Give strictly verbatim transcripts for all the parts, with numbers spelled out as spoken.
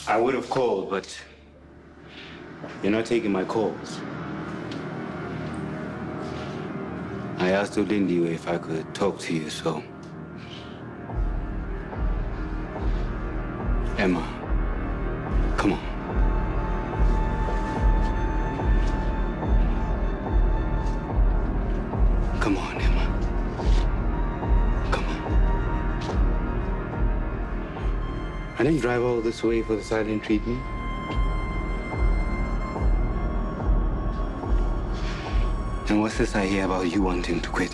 I would have called, but you're not taking my calls. I asked Olindio if I could talk to you, so... Emma, come on. Come on, Emma. Come on. I didn't drive all this way for the silent treatment. And what's this I hear about you wanting to quit?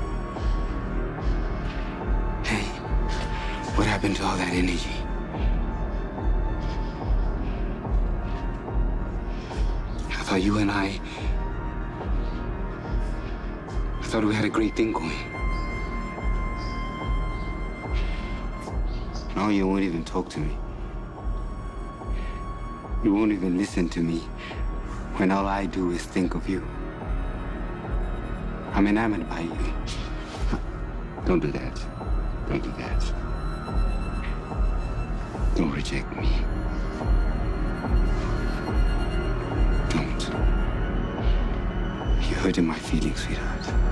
Hey, what happened to all that energy? I thought you and I... I thought we had a great thing going. Now you won't even talk to me. You won't even listen to me when all I do is think of you. I'm enamored by you. Don't do that. Don't do that. Don't reject me. Don't. You're hurting my feelings, sweetheart.